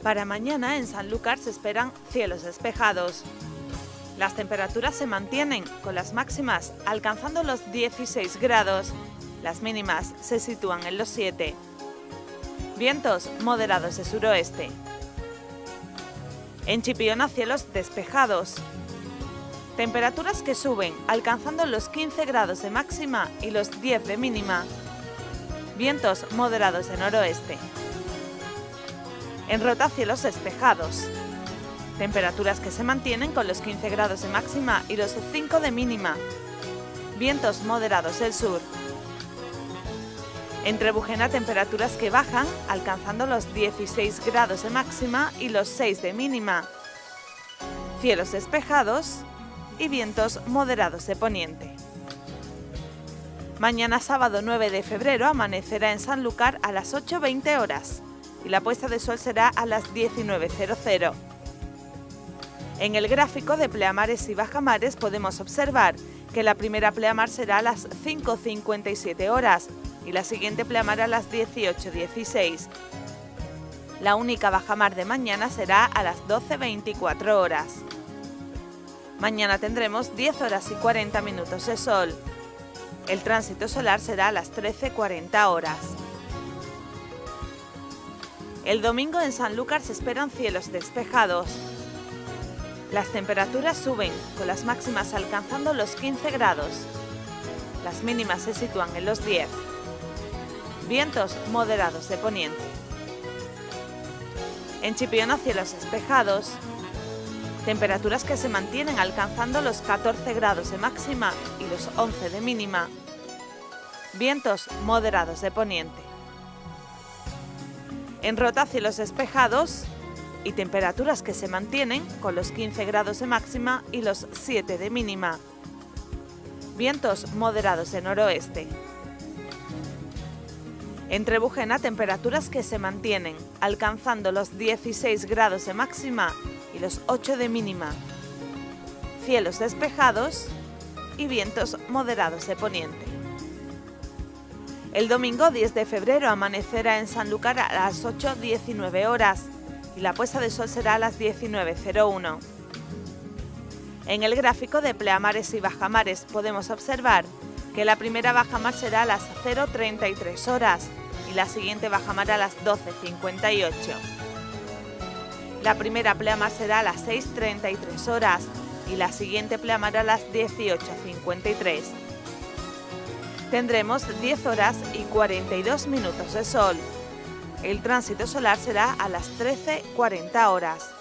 Para mañana en Sanlúcar se esperan cielos despejados. Las temperaturas se mantienen, con las máximas alcanzando los 16 grados. Las mínimas se sitúan en los 7. Vientos moderados de suroeste. En Chipiona, cielos despejados. Temperaturas que suben, alcanzando los 15 grados de máxima y los 10 de mínima. Vientos moderados de noroeste. En Rota, cielos despejados. Temperaturas que se mantienen con los 15 grados de máxima y los 5 de mínima. Vientos moderados del sur. En Trebujena, temperaturas que bajan, alcanzando los 16 grados de máxima y los 6 de mínima. Cielos despejados y vientos moderados de poniente. Mañana sábado 9 de febrero amanecerá en Sanlúcar a las 8:20 horas y la puesta de sol será a las 19:00. En el gráfico de pleamares y bajamares podemos observar que la primera pleamar será a las 5:57 horas y la siguiente pleamar a las 18:16. La única bajamar de mañana será a las 12:24 horas. Mañana tendremos 10 horas y 40 minutos de sol. El tránsito solar será a las 13:40 horas. El domingo en Sanlúcar se esperan cielos despejados. Las temperaturas suben, con las máximas alcanzando los 15 grados. Las mínimas se sitúan en los 10. Vientos moderados de poniente. En Chipiona, cielos despejados. Temperaturas que se mantienen alcanzando los 14 grados de máxima y los 11 de mínima. Vientos moderados de poniente. En Rota, cielos despejados y temperaturas que se mantienen con los 15 grados de máxima y los 7 de mínima. Vientos moderados de noroeste. En Trebujena, temperaturas que se mantienen, alcanzando los 16 grados de máxima y los 8 de mínima. Cielos despejados y vientos moderados de poniente. El domingo 10 de febrero amanecerá en Sanlúcar a las 8:19 horas y la puesta de sol será a las 19:01. En el gráfico de pleamares y bajamares podemos observar que la primera bajamar será a las 0:33 horas y la siguiente bajamar a las 12:58. La primera pleamar será a las 6:33 horas y la siguiente pleamar a las 18:53. Tendremos 10 horas y 42 minutos de sol. El tránsito solar será a las 13:40 horas.